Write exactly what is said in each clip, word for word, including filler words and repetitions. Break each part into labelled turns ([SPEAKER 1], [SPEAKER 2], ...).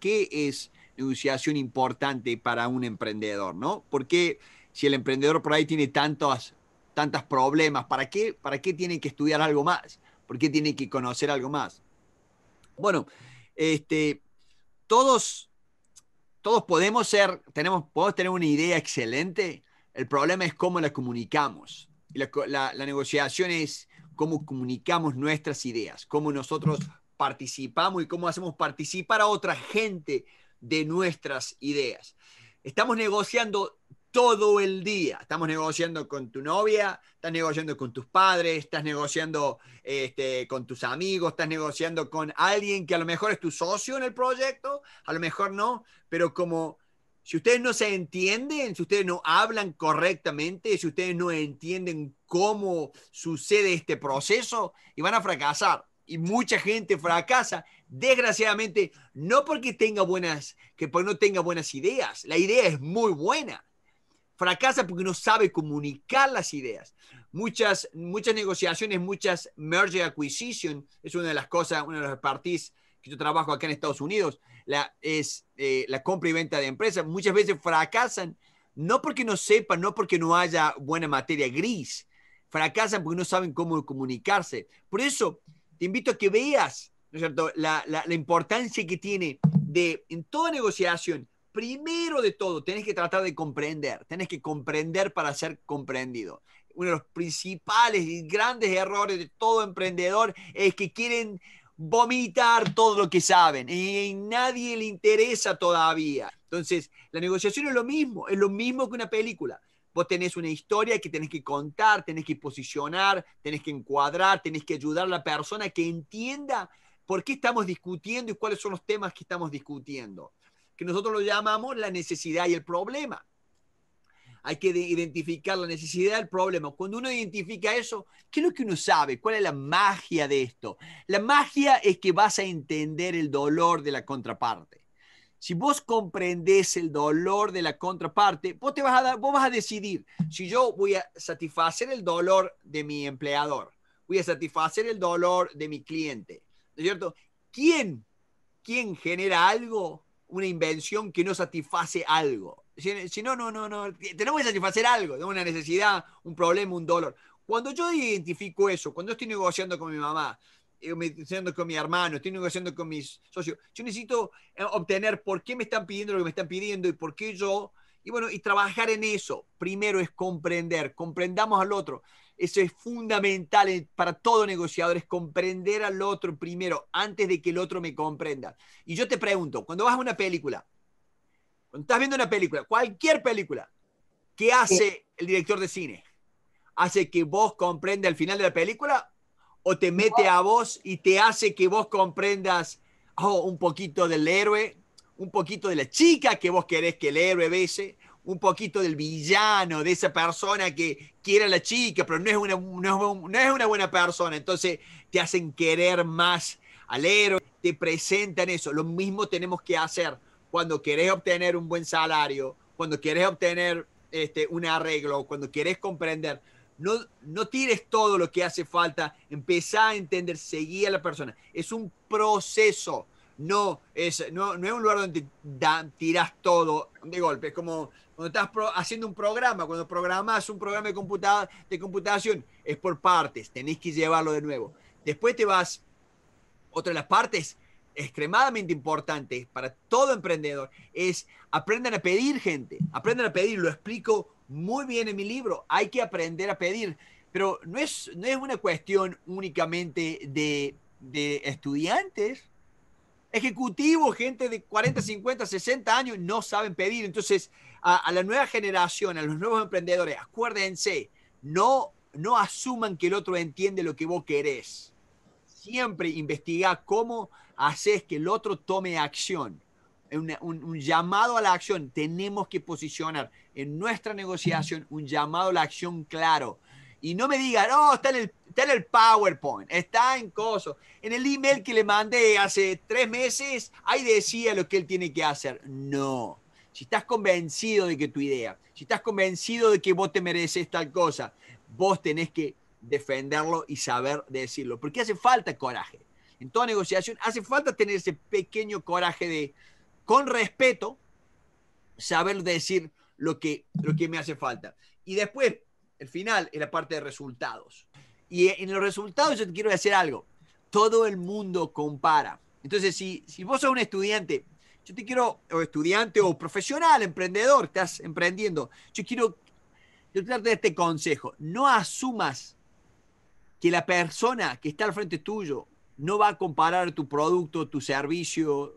[SPEAKER 1] qué es negociación importante para un emprendedor, ¿no? ¿Por qué si el emprendedor por ahí tiene tantos, tantos problemas, ¿para qué, para qué tiene que estudiar algo más? ¿Por qué tiene que conocer algo más? Bueno, este, todos, todos podemos ser, tenemos, podemos tener una idea excelente. El problema es cómo la comunicamos. La, la, la negociación es cómo comunicamos nuestras ideas, cómo nosotros participamos y cómo hacemos participar a otra gente de nuestras ideas. Estamos negociando todo el día. Estamos negociando con tu novia, estás negociando con tus padres, estás negociando este, con tus amigos, estás negociando con alguien que a lo mejor es tu socio en el proyecto, a lo mejor no, pero como si ustedes no se entienden, si ustedes no hablan correctamente, si ustedes no entienden cómo sucede este proceso, y van a fracasar. Y mucha gente fracasa, desgraciadamente, no porque tenga buenas, que no tenga buenas ideas. La idea es muy buena. Fracasa porque no sabe comunicar las ideas. Muchas, muchas negociaciones, muchas merger acquisition, es una de las cosas, una de las parties que yo trabajo acá en Estados Unidos, la, es eh, la compra y venta de empresas. Muchas veces fracasan, no porque no sepan, no porque no haya buena materia gris, fracasan porque no saben cómo comunicarse. Por eso, te invito a que veas, ¿no es cierto?, la, la, la importancia que tiene de, en toda negociación, primero de todo, tenés que tratar de comprender, tenés que comprender para ser comprendido. Uno de los principales y grandes errores de todo emprendedor es que quieren vomitar todo lo que saben y a nadie le interesa todavía. Entonces, la negociación es lo mismo, es lo mismo que una película. Vos tenés una historia que tenés que contar, tenés que posicionar, tenés que encuadrar, tenés que ayudar a la persona que entienda por qué estamos discutiendo y cuáles son los temas que estamos discutiendo, que nosotros lo llamamos la necesidad y el problema. Hay que identificar la necesidad y el problema. Cuando uno identifica eso, ¿qué es lo que uno sabe? ¿Cuál es la magia de esto? La magia es que vas a entender el dolor de la contraparte. Si vos comprendés el dolor de la contraparte, vos, te vas a dar, vos vas a decidir si yo voy a satisfacer el dolor de mi empleador, voy a satisfacer el dolor de mi cliente, ¿no es cierto? ¿Quién, quién genera algo, una invención que no satisface algo? Si, si no, no, no, no, tenemos que satisfacer algo, tenemos una necesidad, un problema, un dolor. Cuando yo identifico eso, cuando estoy negociando con mi mamá, estoy negociando con mi hermano, estoy negociando con mis socios, yo necesito obtener por qué me están pidiendo lo que me están pidiendo y por qué yo, y bueno, y trabajar en eso. Primero es comprender, comprendamos al otro. Eso es fundamental para todo negociador, es comprender al otro primero, antes de que el otro me comprenda. Y yo te pregunto, cuando vas a una película, cuando estás viendo una película, cualquier película, ¿qué hace el director de cine? ¿Hace que vos comprendas el final de la película? ¿O te mete a vos y te hace que vos comprendas oh, un poquito del héroe, un poquito de la chica que vos querés que el héroe bese, un poquito del villano, de esa persona que quiere a la chica, pero no es una, no es, no es una buena persona? Entonces te hacen querer más al héroe, te presentan eso. Lo mismo tenemos que hacer cuando querés obtener un buen salario, cuando querés obtener este, un arreglo, cuando querés comprender. No, no tires todo lo que hace falta, empezá a entender, seguí a la persona. Es un proceso, no es, no, no es un lugar donde da, tirás todo de golpe. Es como cuando estás pro, haciendo un programa, cuando programás un programa de, computa, de computación, es por partes, tenés que llevarlo de nuevo. Después te vas, otra de las partes extremadamente importante para todo emprendedor es aprendan a pedir, gente, aprendan a pedir. Lo explico muy bien en mi libro. Hay que aprender a pedir, pero no es, no es una cuestión únicamente de, de estudiantes. Ejecutivos, gente de cuarenta, cincuenta, sesenta años no saben pedir. Entonces, a, a la nueva generación, a los nuevos emprendedores, acuérdense, no, no asuman que el otro entiende lo que vos querés. Siempre investiga cómo haces que el otro tome acción. Un, un, un llamado a la acción. Tenemos que posicionar en nuestra negociación un llamado a la acción claro. Y no me digan, no, oh, está, en el, está en el PowerPoint, está en coso. En el email que le mandé hace tres meses, ahí decía lo que él tiene que hacer. No. Si estás convencido de que tu idea, si estás convencido de que vos te mereces tal cosa, vos tenés que defenderlo y saber decirlo. Porque hace falta coraje. En toda negociación hace falta tener ese pequeño coraje de, con respeto, saber decir lo que, lo que me hace falta. Y después, el final, es la parte de resultados. Y en los resultados yo te quiero decir algo. Todo el mundo compara. Entonces, si, si vos sos un estudiante, yo te quiero, o estudiante o profesional, emprendedor, estás emprendiendo, yo quiero, yo te doy este consejo. No asumas que la persona que está al frente tuyo no va a comparar tu producto, tu servicio.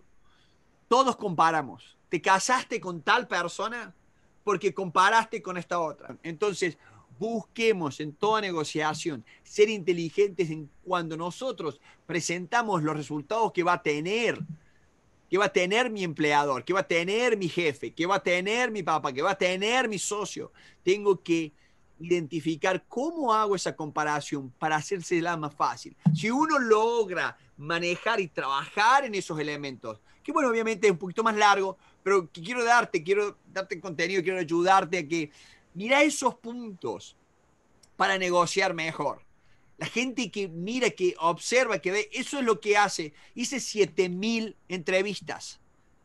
[SPEAKER 1] Todos comparamos. Te casaste con tal persona porque comparaste con esta otra. Entonces, busquemos en toda negociación ser inteligentes en cuando nosotros presentamos los resultados que va a tener, que va a tener mi empleador, que va a tener mi jefe, que va a tener mi papá, que va a tener mi socio. Tengo que identificar cómo hago esa comparación para hacérsela más fácil. Si uno logra manejar y trabajar en esos elementos, que bueno, obviamente es un poquito más largo, pero que quiero darte, quiero darte contenido, quiero ayudarte a que mira esos puntos para negociar mejor. La gente que mira, que observa, que ve, eso es lo que hace. Hice siete mil entrevistas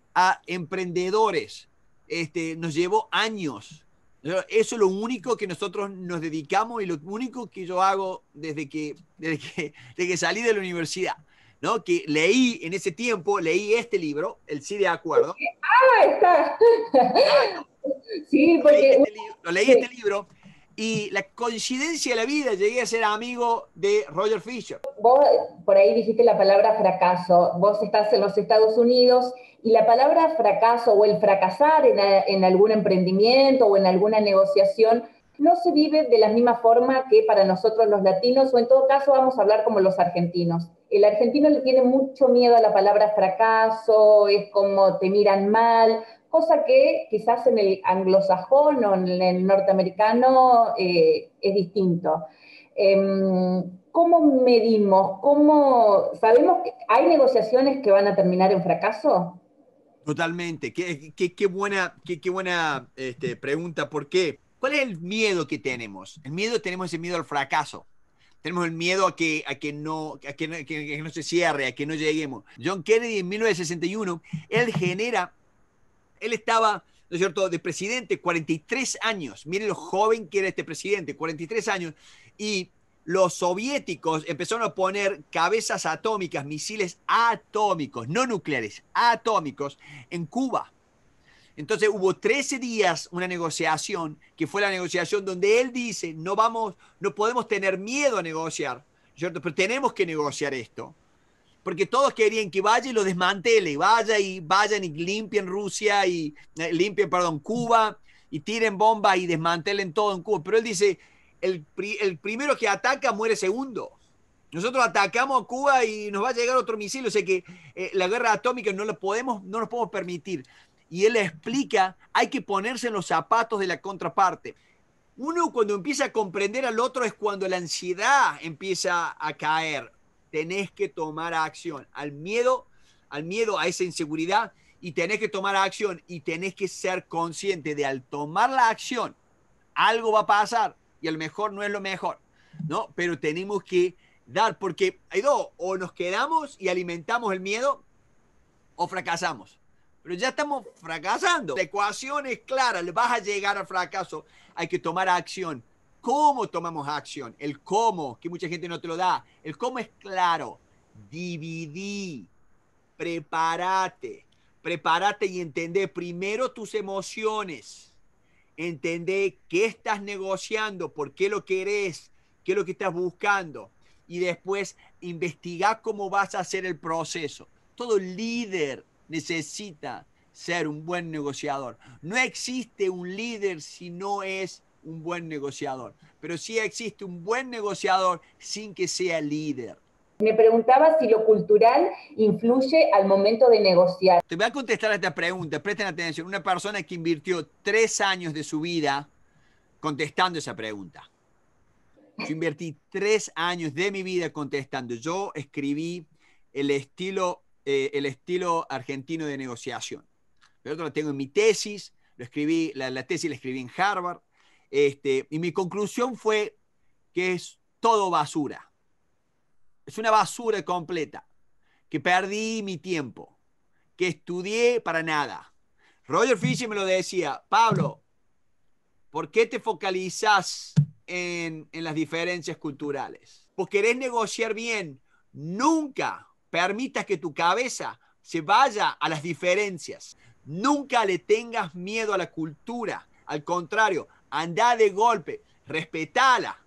[SPEAKER 1] a emprendedores. Este, nos llevó años. Eso es lo único que nosotros nos dedicamos y lo único que yo hago desde que, desde que, desde que salí de la universidad. ¿No? Que leí en ese tiempo, leí este libro, El Sí de Acuerdo.
[SPEAKER 2] Ah, está.
[SPEAKER 1] Claro.
[SPEAKER 2] Sí,
[SPEAKER 1] Leí
[SPEAKER 2] porque
[SPEAKER 1] este libro, lo leí este libro y la coincidencia de la vida llegué a ser amigo de Roger Fisher.
[SPEAKER 2] vos por ahí dijiste la palabra fracaso, vos estás en los Estados Unidos y la palabra fracaso o el fracasar en, en algún emprendimiento o en alguna negociación no se vive de la misma forma que para nosotros los latinos, o en todo caso vamos a hablar como los argentinos. El argentino le tiene mucho miedo a la palabra fracaso, es como te miran mal, cosa que quizás en el anglosajón o en el norteamericano eh, es distinto. Eh, ¿Cómo medimos? ¿Cómo sabemos que hay negociaciones que van a terminar en fracaso?
[SPEAKER 1] Totalmente. Qué, qué, qué buena, qué, qué buena este, pregunta. ¿Por qué? ¿Cuál es el miedo que tenemos? El miedo, tenemos ese miedo al fracaso. Tenemos el miedo a que, a que, no, a que, no, que, que no se cierre, a que no lleguemos. John Kennedy en mil novecientos sesenta y uno, él genera, él estaba, ¿no es cierto?, de presidente, cuarenta y tres años. Miren lo joven que era este presidente, cuarenta y tres años. Y los soviéticos empezaron a poner cabezas atómicas, misiles atómicos, no nucleares, atómicos, en Cuba. Entonces hubo trece días una negociación, que fue la negociación donde él dice, no vamos, no podemos tener miedo a negociar, ¿cierto? Pero tenemos que negociar esto. Porque todos querían que vaya y lo desmantele, vaya y vayan y limpien Rusia y eh, limpien, perdón, Cuba y tiren bombas y desmantelen todo en Cuba. Pero él dice, el, el primero que ataca muere segundo. Nosotros atacamos a Cuba y nos va a llegar otro misil, o sea que eh, la guerra atómica no, la podemos, no nos podemos permitir. Y él explica, hay que ponerse en los zapatos de la contraparte. Uno cuando empieza a comprender al otro es cuando la ansiedad empieza a caer. Tenés que tomar acción. Al miedo, al miedo, a esa inseguridad, y tenés que tomar acción y tenés que ser consciente de al tomar la acción, algo va a pasar y a lo mejor no es lo mejor, ¿no? Pero tenemos que dar, porque hay dos, o nos quedamos y alimentamos el miedo o fracasamos. Pero ya estamos fracasando. La ecuación es clara, le vas a llegar al fracaso, hay que tomar acción. ¿Cómo tomamos acción? El cómo, que mucha gente no te lo da. El cómo es claro. Dividí, prepárate, prepárate y entendé primero tus emociones. Entendé qué estás negociando, por qué lo querés, qué es lo que estás buscando. Y después investigar cómo vas a hacer el proceso. Todo líder necesita ser un buen negociador. No existe un líder si no es un buen negociador, pero sí existe un buen negociador sin que sea líder.
[SPEAKER 2] Me preguntaba si lo cultural influye al momento de negociar.
[SPEAKER 1] Te voy a contestar a esta pregunta, presten atención. Una persona que invirtió tres años de su vida contestando esa pregunta. Yo invertí tres años de mi vida contestando. Yo escribí el estilo, eh, el estilo argentino de negociación. Pero lo tengo en mi tesis, lo escribí, la, la tesis la escribí en Harvard, este, y mi conclusión fue que es todo basura. Es una basura completa, que perdí mi tiempo, que estudié para nada. Roger Fisher me lo decía, Pablo, ¿por qué te focalizas en, en las diferencias culturales? Pues querés negociar bien. Nunca permitas que tu cabeza se vaya a las diferencias. Nunca le tengas miedo a la cultura. Al contrario, anda de golpe, respetala.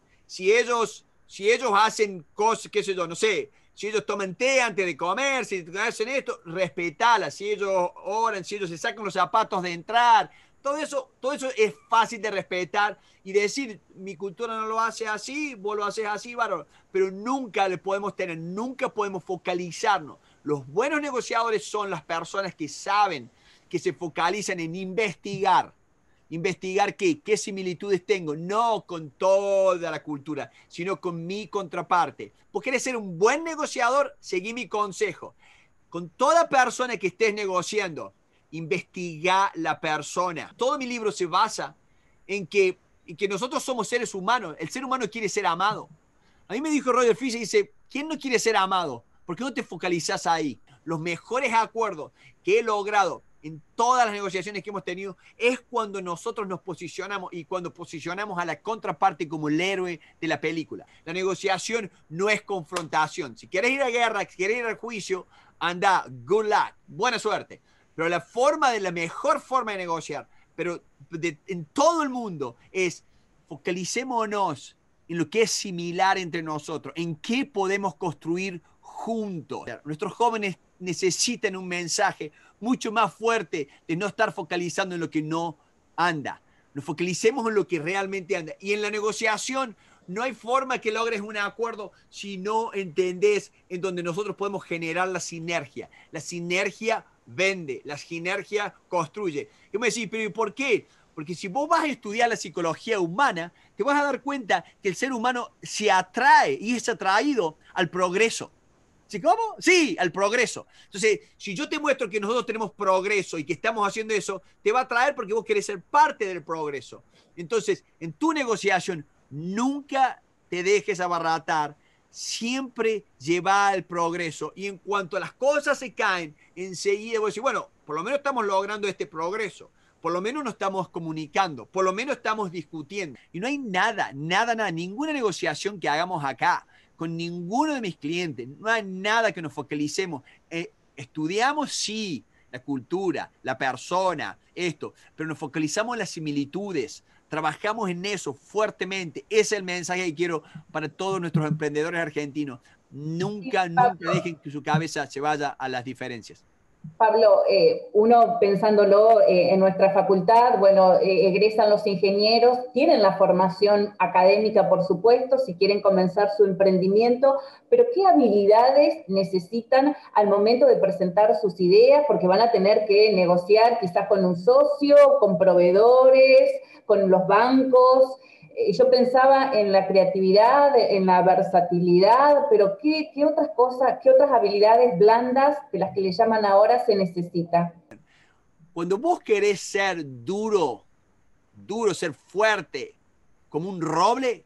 [SPEAKER 1] Si ellos, si ellos hacen cosas, qué sé yo, no sé, si ellos toman té antes de comer, si hacen esto, respetala. Si ellos oran, si ellos se sacan los zapatos de entrar, todo eso, todo eso es fácil de respetar y decir, mi cultura no lo hace así, vos lo haces así, varón. Pero nunca le podemos tener, nunca podemos focalizarnos. Los buenos negociadores son las personas que saben, que se focalizan en investigar. ¿Investigar qué? ¿Qué similitudes tengo? No con toda la cultura, sino con mi contraparte. ¿Vos querés ser un buen negociador? Seguí mi consejo. Con toda persona que estés negociando, investiga la persona. Todo mi libro se basa en que, en que nosotros somos seres humanos. El ser humano quiere ser amado. A mí me dijo Roger Fisher, dice, ¿quién no quiere ser amado? ¿Por qué no te focalizas ahí? Los mejores acuerdos que he logrado en todas las negociaciones que hemos tenido es cuando nosotros nos posicionamos y cuando posicionamos a la contraparte como el héroe de la película. La negociación no es confrontación. Si quieres ir a guerra, si quieres ir al juicio, anda, good luck, buena suerte. Pero la forma de la mejor forma de negociar, pero de, en todo el mundo, es focalicémonos en lo que es similar entre nosotros, en qué podemos construir juntos. Nuestros jóvenes necesitan un mensaje mucho más fuerte de no estar focalizando en lo que no anda. Nos focalicemos en lo que realmente anda. Y en la negociación no hay forma que logres un acuerdo si no entendés en donde nosotros podemos generar la sinergia. La sinergia vende, la sinergia construye. Y me decís, pero ¿y por qué? Porque si vos vas a estudiar la psicología humana, te vas a dar cuenta que el ser humano se atrae y es atraído al progreso. ¿Sí, cómo? Sí, al progreso. Entonces, si yo te muestro que nosotros tenemos progreso y que estamos haciendo eso, te va a atraer porque vos querés ser parte del progreso. Entonces, en tu negociación, nunca te dejes abarratar, siempre lleva al progreso. Y en cuanto a las cosas se caen, enseguida vos decís, bueno, por lo menos estamos logrando este progreso. Por lo menos nos estamos comunicando, por lo menos estamos discutiendo. Y no hay nada, nada, nada, ninguna negociación que hagamos acá con ninguno de mis clientes, no hay nada que nos focalicemos. Eh, estudiamos, sí, la cultura, la persona, esto, pero nos focalizamos en las similitudes, trabajamos en eso fuertemente. Ese es el mensaje que quiero para todos nuestros emprendedores argentinos. Nunca, nunca dejen que su cabeza se vaya a las diferencias.
[SPEAKER 2] Pablo, eh, uno pensándolo eh, en nuestra facultad, bueno, eh, egresan los ingenieros, tienen la formación académica, por supuesto, si quieren comenzar su emprendimiento, pero ¿qué habilidades necesitan al momento de presentar sus ideas? Porque van a tener que negociar quizás con un socio, con proveedores, con los bancos. Yo pensaba en la creatividad, en la versatilidad, pero ¿qué, qué otras cosas, qué otras habilidades blandas de las que le llaman ahora se necesita?
[SPEAKER 1] Cuando vos querés ser duro, duro, ser fuerte, como un roble,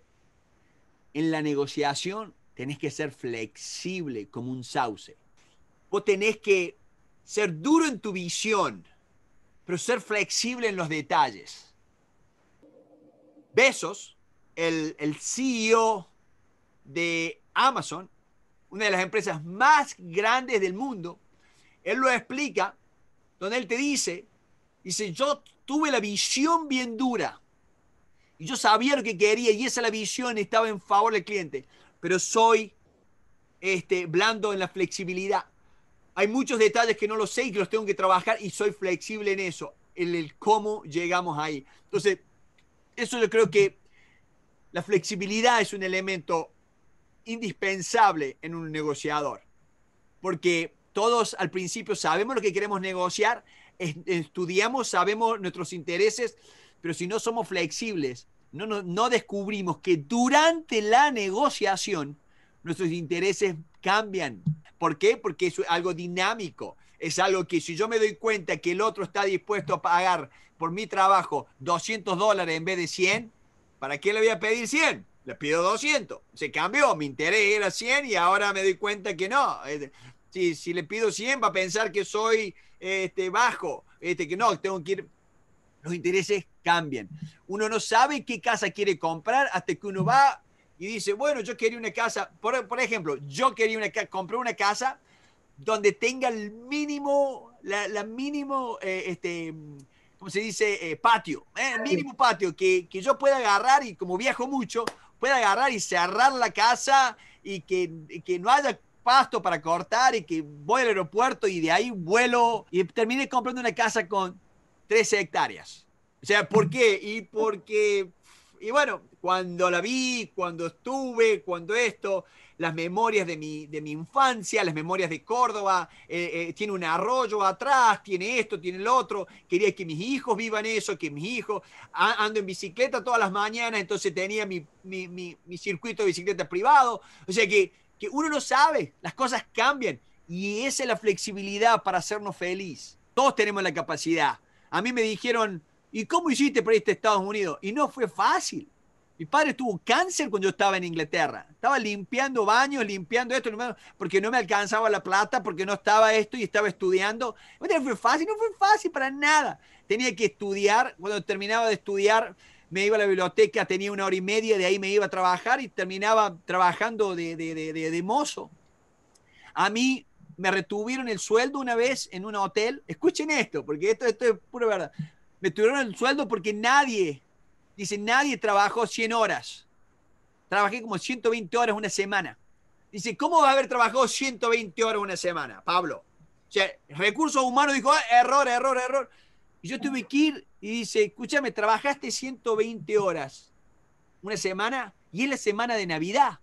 [SPEAKER 1] en la negociación tenés que ser flexible como un sauce. Vos tenés que ser duro en tu visión, pero ser flexible en los detalles. Bezos, el, el C E O de Amazon, una de las empresas más grandes del mundo, él lo explica, donde él te dice, dice, yo tuve la visión bien dura, y yo sabía lo que quería, y esa la visión estaba en favor del cliente, pero soy este, blando en la flexibilidad. Hay muchos detalles que no los sé y que los tengo que trabajar, y soy flexible en eso, en el cómo llegamos ahí. Entonces, eso yo creo que la flexibilidad es un elemento indispensable en un negociador, porque todos al principio sabemos lo que queremos negociar, estudiamos, sabemos nuestros intereses, pero si no somos flexibles, no, no, no descubrimos que durante la negociación nuestros intereses cambian. ¿Por qué? Porque es algo dinámico. Es algo que si yo me doy cuenta que el otro está dispuesto a pagar por mi trabajo doscientos dólares en vez de cien, ¿para qué le voy a pedir cien? Le pido doscientos. Se cambió, mi interés era cien y ahora me doy cuenta que no. Si, si le pido cien va a pensar que soy este, bajo, este, que no, tengo que ir. Los intereses cambian. Uno no sabe qué casa quiere comprar hasta que uno va y dice, bueno, yo quería una casa, por, por ejemplo, yo quería una, comprar una casa donde tenga el mínimo, la, la mínimo, eh, este, ¿cómo se dice? Eh, patio, ¿eh? El mínimo patio que, que yo pueda agarrar y como viajo mucho, pueda agarrar y cerrar la casa y que, que no haya pasto para cortar y que voy al aeropuerto y de ahí vuelo y terminé comprando una casa con trece hectáreas. O sea, ¿por qué? Y porque, y bueno, cuando la vi, cuando estuve, cuando esto, las memorias de mi, de mi infancia, las memorias de Córdoba, eh, eh, tiene un arroyo atrás, tiene esto, tiene el otro, quería que mis hijos vivan eso, que mis hijos, ando en bicicleta todas las mañanas, entonces tenía mi, mi, mi, mi circuito de bicicleta privado, o sea que, que uno no sabe, las cosas cambian y esa es la flexibilidad para hacernos feliz. Todos tenemos la capacidad. A mí me dijeron, ¿y cómo hiciste para irte a Estados Unidos? Y no fue fácil. Mi padre tuvo cáncer cuando yo estaba en Inglaterra. Estaba limpiando baños, limpiando esto, porque no me alcanzaba la plata, porque no estaba esto y estaba estudiando. ¿No fue fácil? No fue fácil para nada. Tenía que estudiar. Cuando terminaba de estudiar, me iba a la biblioteca, tenía una hora y media, de ahí me iba a trabajar y terminaba trabajando de, de, de, de, de mozo. A mí me retuvieron el sueldo una vez en un hotel. Escuchen esto, porque esto, esto es pura verdad. Me tuvieron el sueldo porque nadie, dice, nadie trabajó cien horas. Trabajé como ciento veinte horas una semana. Dice, ¿cómo va a haber trabajado ciento veinte horas una semana, Pablo? O sea, recursos humanos dijo, ah, error, error, error. Y yo tuve que ir y dice, escúchame, trabajaste ciento veinte horas una semana y es la semana de Navidad.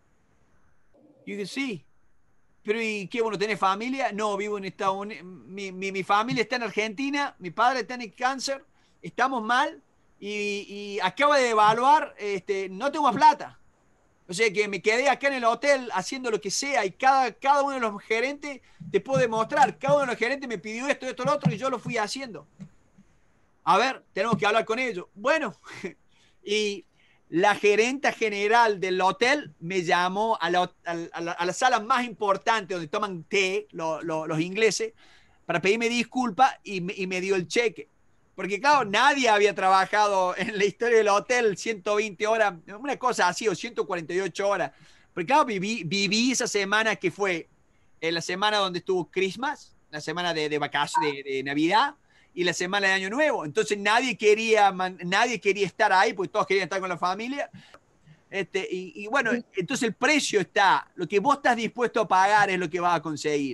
[SPEAKER 1] Y yo dije, sí. Pero ¿y qué? Bueno, ¿tenés familia? No, vivo en Estados Unidos. Mi, mi, mi familia está en Argentina, mi padre tiene cáncer, estamos mal y, y acaba de evaluar, este, no tengo más plata. O sea que me quedé acá en el hotel haciendo lo que sea y cada, cada uno de los gerentes te puedo demostrar, cada uno de los gerentes me pidió esto, esto, lo otro y yo lo fui haciendo. A ver, tenemos que hablar con ellos. Bueno, y la gerenta general del hotel me llamó a la, a la, a la sala más importante donde toman té lo, lo, los ingleses para pedirme disculpas y, y me dio el cheque. Porque claro, nadie había trabajado en la historia del hotel ciento veinte horas, una cosa así, o ciento cuarenta y ocho horas. Porque claro, viví, viví esa semana que fue en la semana donde estuvo Christmas, la semana de, de vacaciones, de, de Navidad, y la semana de Año Nuevo. Entonces nadie quería, nadie quería estar ahí, porque todos querían estar con la familia. Este, y, y bueno, entonces el precio está, lo que vos estás dispuesto a pagar es lo que vas a conseguir.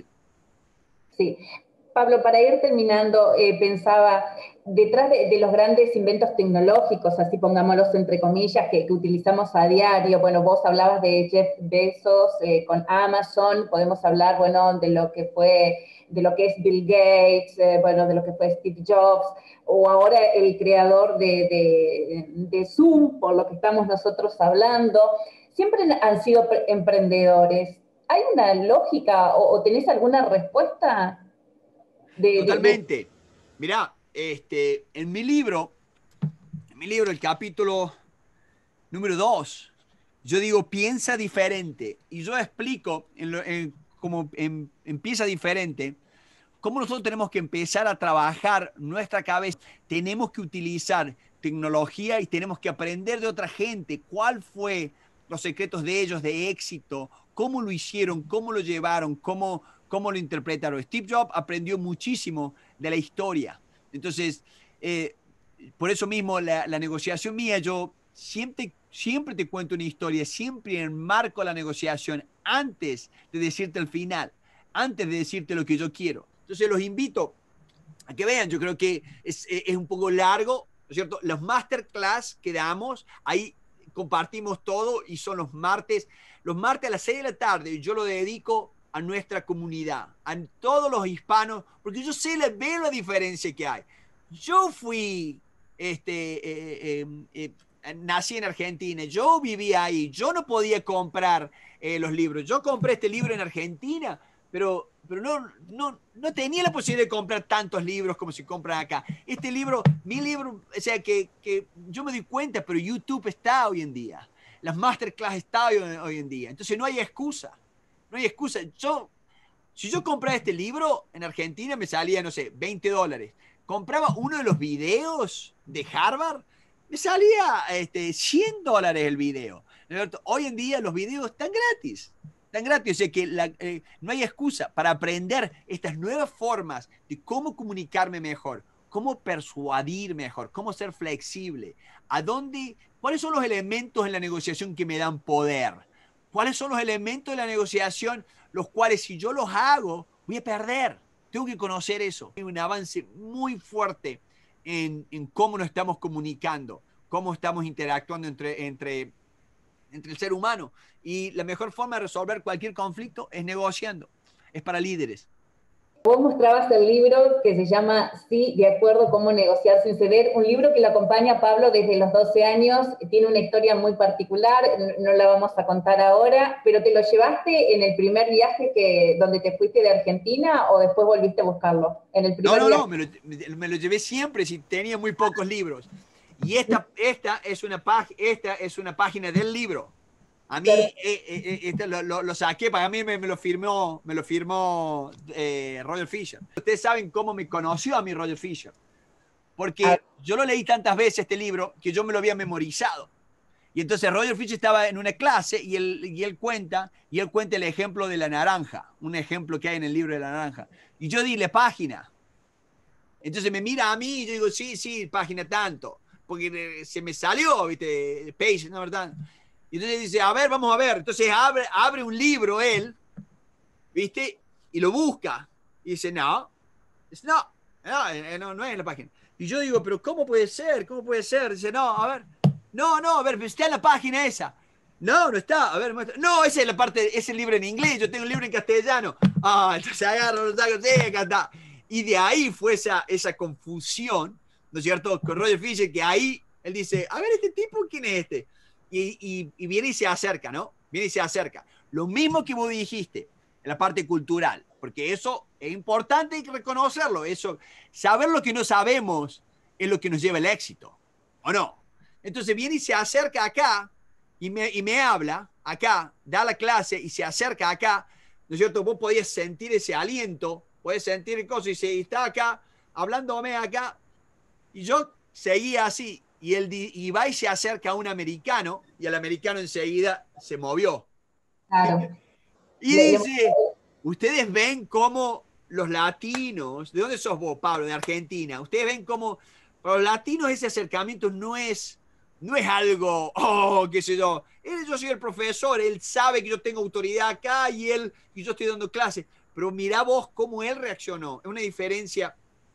[SPEAKER 2] Sí. Pablo, para ir terminando, eh, pensaba, detrás de, de los grandes inventos tecnológicos, así pongámoslos entre comillas, que, que utilizamos a diario, bueno, vos hablabas de Jeff Bezos eh, con Amazon, podemos hablar, bueno, de lo que fue, de lo que es Bill Gates, eh, bueno, de lo que fue Steve Jobs, o ahora el creador de, de, de Zoom, por lo que estamos nosotros hablando, siempre han sido emprendedores. ¿Hay una lógica o, o tenés alguna respuesta? De,
[SPEAKER 1] Totalmente.
[SPEAKER 2] De, de...
[SPEAKER 1] Mirá, este, en mi libro, en mi libro, el capítulo número dos, yo digo, piensa diferente. Y yo explico en lo, en, cómo en, empieza diferente, cómo nosotros tenemos que empezar a trabajar nuestra cabeza. Tenemos que utilizar tecnología y tenemos que aprender de otra gente cuál fue los secretos de ellos de éxito, cómo lo hicieron, cómo lo llevaron, cómo, cómo lo interpretaron. Steve Jobs aprendió muchísimo de la historia. Entonces, eh, por eso mismo la, la negociación mía, yo siempre, siempre te cuento una historia, siempre enmarco la negociación antes de decirte el final, antes de decirte lo que yo quiero. Entonces los invito a que vean, yo creo que es, es un poco largo, ¿no es cierto? Los masterclass que damos, ahí compartimos todo y son los martes, los martes a las seis de la tarde, yo lo dedico a nuestra comunidad, a todos los hispanos, porque yo sé, la, veo la diferencia que hay. Yo fui, este, eh, eh, eh, nací en Argentina, yo vivía ahí, yo no podía comprar eh, los libros, yo compré este libro en Argentina, pero, pero no, no, no tenía la posibilidad de comprar tantos libros como se compran acá. Este libro, mi libro, o sea, que, que yo me doy cuenta, pero YouTube está hoy en día. Las masterclass están hoy, hoy en día. Entonces no hay excusa. No hay excusa. Yo Si yo compraba este libro, en Argentina me salía, no sé, veinte dólares. Compraba uno de los videos de Harvard, me salía este, cien dólares el video. Hoy en día los videos están gratis. Están gratis, o sea que la, eh, no hay excusa para aprender estas nuevas formas de cómo comunicarme mejor, cómo persuadir mejor, cómo ser flexible, a dónde, cuáles son los elementos en la negociación que me dan poder, cuáles son los elementos de la negociación los cuales si yo los hago voy a perder. Tengo que conocer eso. Hay un avance muy fuerte en, en cómo nos estamos comunicando, cómo estamos interactuando entre, entre, entre el ser humano. Y la mejor forma de resolver cualquier conflicto es negociando. Es para líderes.
[SPEAKER 2] Vos mostrabas el libro que se llama Sí, de acuerdo, cómo negociar sin ceder, un libro que lo acompaña a Pablo desde los doce años, tiene una historia muy particular, no la vamos a contar ahora, pero ¿te lo llevaste en el primer viaje que, donde te fuiste de Argentina o después volviste a buscarlo? En el primer
[SPEAKER 1] no, no,
[SPEAKER 2] viaje.
[SPEAKER 1] no, me lo, me lo llevé siempre, si tenía muy pocos libros. Y esta, esta, es una esta es una página del libro. A mí eh, eh, este lo, lo, lo saqué, para mí me, me lo firmó, me lo firmó eh, Roger Fisher. Ustedes saben cómo me conoció a mí Roger Fisher, porque yo lo leí tantas veces este libro que yo me lo había memorizado. Y entonces Roger Fisher estaba en una clase y él, y él cuenta y él cuenta el ejemplo de la naranja, un ejemplo que hay en el libro de la naranja. Y yo dile página. Entonces me mira a mí y yo digo, sí, sí, página tanto, porque se me salió, viste, page, ¿no, verdad? Y entonces dice, a ver, vamos a ver. Entonces abre, abre un libro él, ¿viste? Y lo busca. Y dice, no, dice, no, no, no, no es la página. Y yo digo, pero ¿cómo puede ser? ¿Cómo puede ser? Dice, no, a ver, no, no, a ver, está en la página esa. No, no está, a ver, muestra. No, esa es la parte, es el libro en inglés, yo tengo un libro en castellano. Ah, entonces agarro, lo saco, sí, acá está. Y de ahí fue esa, esa confusión, ¿no es cierto? Con Roger Fisher, que ahí él dice, a ver, ¿este tipo quién es este? Y, y, y viene y se acerca, ¿no? Viene y se acerca. Lo mismo que vos dijiste en la parte cultural, porque eso es importante, hay que reconocerlo. Eso, saber lo que no sabemos es lo que nos lleva al éxito, ¿o no? Entonces viene y se acerca acá y me, y me habla acá, da la clase y se acerca acá, ¿no es cierto? Vos podías sentir ese aliento, podés sentir cosas y se está acá, hablándome acá, y yo seguía así. Y él y va y se acerca a un americano y el americano enseguida se movió.
[SPEAKER 2] Claro.
[SPEAKER 1] Y
[SPEAKER 2] Le,
[SPEAKER 1] dice,
[SPEAKER 2] le...
[SPEAKER 1] ustedes ven cómo los latinos, ¿de dónde sos vos, Pablo? De Argentina. Ustedes ven cómo para los latinos ese acercamiento no es, no es algo, oh, qué sé yo. Él, yo soy el profesor, él sabe que yo tengo autoridad acá y él y yo estoy dando clases. Pero mirá vos cómo él reaccionó. Es una diferencia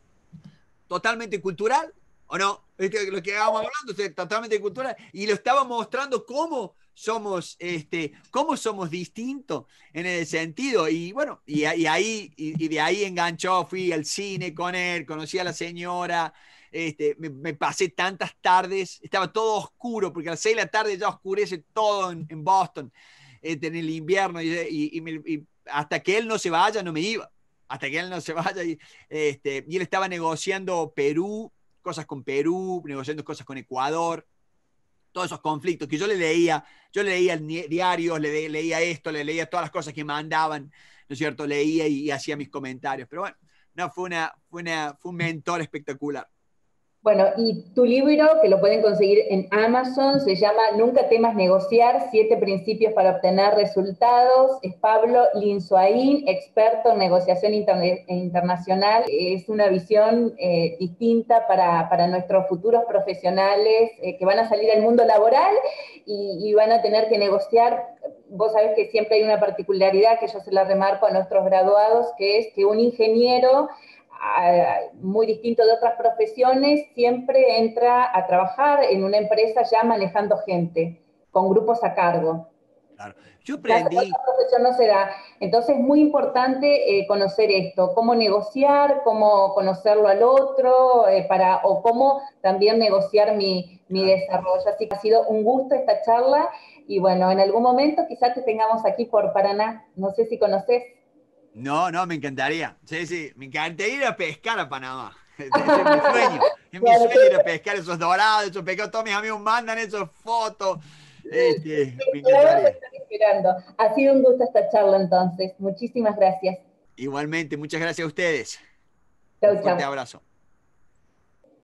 [SPEAKER 1] totalmente cultural, ¿o no? Lo que estábamos hablando es totalmente cultural. Y lo estaba mostrando cómo somos, este, cómo somos distintos en el sentido. Y bueno, y, y ahí, y, y de ahí enganchó, fui al cine con él, conocí a la señora, este, me, me pasé tantas tardes, estaba todo oscuro, porque a las seis de la tarde ya oscurece todo en, en Boston, este, en el invierno, y, y, y, me, y hasta que él no se vaya, no me iba. Hasta que él no se vaya. Y, este, y él estaba negociando Perú, cosas con Perú, negociando cosas con Ecuador, todos esos conflictos que yo le leía, yo le leía diarios, le leía esto, le leía todas las cosas que mandaban, ¿no es cierto? Leía y, y hacía mis comentarios. Pero bueno, no, fue, una, fue, una, fue un mentor espectacular.
[SPEAKER 2] Bueno, y tu libro, que lo pueden conseguir en Amazon, se llama Nunca temas negociar, siete principios para obtener resultados. Es Pablo Linsuaín, experto en negociación inter internacional. Es una visión eh, distinta para, para nuestros futuros profesionales eh, que van a salir al mundo laboral y, y van a tener que negociar. Vos sabés que siempre hay una particularidad que yo se la remarco a nuestros graduados, que es que un ingeniero, muy distinto de otras profesiones, siempre entra a trabajar en una empresa ya manejando gente, con grupos a cargo.
[SPEAKER 1] Claro. Yo aprendí.
[SPEAKER 2] Otra profesión no se da. Entonces es muy importante eh, conocer esto, cómo negociar, cómo conocerlo al otro, eh, para, o cómo también negociar mi, mi claro. desarrollo. Así que ha sido un gusto esta charla y bueno, en algún momento quizás te tengamos aquí por Paraná. No sé si conoces.
[SPEAKER 1] No, no, me encantaría. Sí, sí, me encantaría ir a pescar a Panamá. Ese es mi sueño. Es mi sueño ir a pescar esos dorados, esos pescados. Todos mis amigos mandan esas fotos. Este, me encantaría.
[SPEAKER 2] Esperando. Ha sido un gusto esta charla entonces. Muchísimas gracias.
[SPEAKER 1] Igualmente, muchas gracias a ustedes.
[SPEAKER 2] Chau,
[SPEAKER 1] Un
[SPEAKER 2] chau.
[SPEAKER 1] fuerte abrazo.